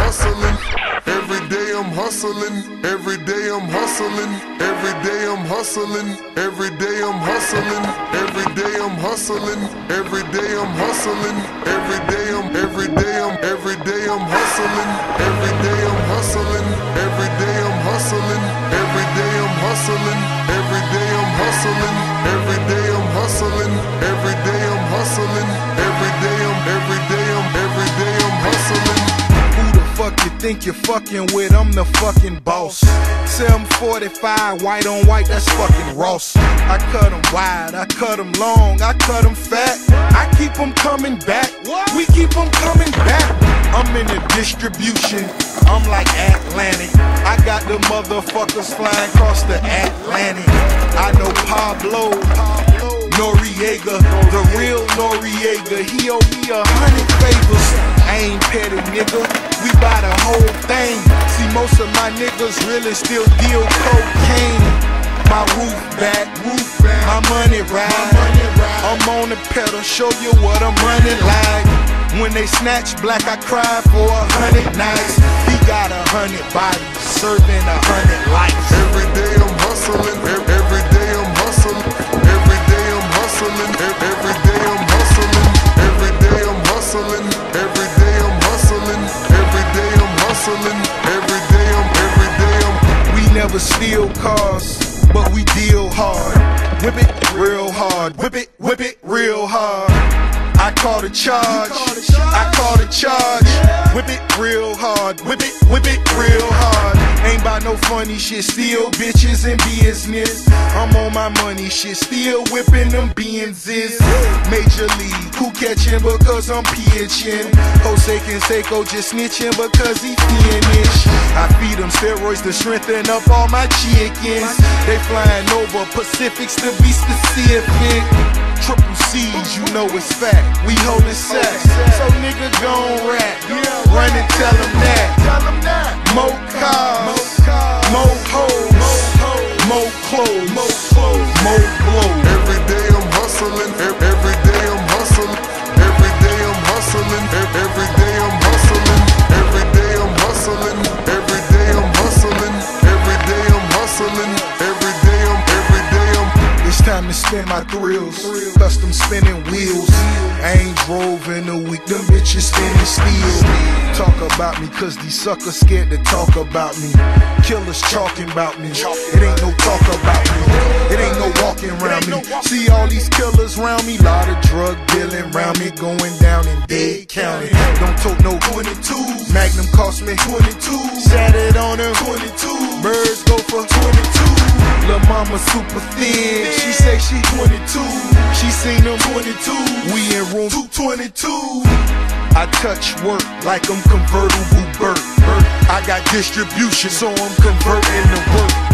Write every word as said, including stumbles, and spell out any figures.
hustling. Every day I'm hustling. Every day I'm hustling. Every day I'm hustling. Every day I'm hustling. Every day I'm hustling. Every day I'm hustling. Every day I'm every day I'm every day I'm hustling. Every day I'm hustling. Every day I'm hustling. Every day I'm hustling. Every day I'm hustling. Every day I'm hustling. Every day I'm hustling. Every day I'm every day I'm every day I'm hustling. Who the fuck you think you're fucking with? I'm the fucking boss. seven forty-five, white on white, that's fucking Ross. I cut them wide, I cut them long, I cut them fat. I keep them coming back, we keep them coming back. I'm in the distribution, I'm like Atlantic. I got the motherfuckers flying across the Atlantic. I know Pablo Noriega, the real Noriega. He owe me a hundred favors. I ain't petty, nigga, we buy the whole thing. See, most of my niggas really still deal cocaine. My roof back, roof back, my money ride. I'm on the pedal, show you what I'm running like. When they snatch black, I cry for a hundred nights. He got a hundred bodies, serving a hundred lives. Every day I'm hustling. Every day I'm hustling. Every day I'm hustling. Every day I'm hustling. Every day I'm hustling. Every day I'm hustling. Every day I'm hustling. Every day I'm every day I'm. We never steal cars, but we deal hard. Whip it real hard. Whip it, whip it real hard. I call the charge, I call the charge. Whip it real hard, whip it, whip it real hard. Ain't by no funny shit, still bitches in business. I'm on my money shit, still whipping them Benzes. Major league, who catching because I'm pitching? Jose Canseco just snitching because he finished. I feed them steroids to strengthen up all my chickens. They flying over Pacifics to be specific. Triple C's, you know it's fact. We holdin' sacks, so nigga gon' rap. Run and tell them that. More cars, more hoes, more clothes, more blows. Every day I'm hustling. Every day I'm hustling. Every day I'm hustling. Every day I'm hustling. Every day I'm hustling. Every day I'm hustling. Every day I'm hustling. Every day I'm every day I'm. It's time to spin my thrills, custom spinning wheels. I ain't drove in a week, them bitches standing still. Talk about me, cause these suckers scared to talk about me. Killers talking about me, it ain't no talk about me. It ain't no walking around me. See all these killers around me, lot of drug dealing around me, going down in Dade County. Don't tote no twenty-twos, Magnum cost me twenty-two. Sat it on her twenty-two, birds go for twenty-two. Lil' mama super thin, she say she twenty-two. She seen them twenty-two, we in room two twenty-two. I touch work like I'm convertible Burt. I got distribution, so I'm converting to work.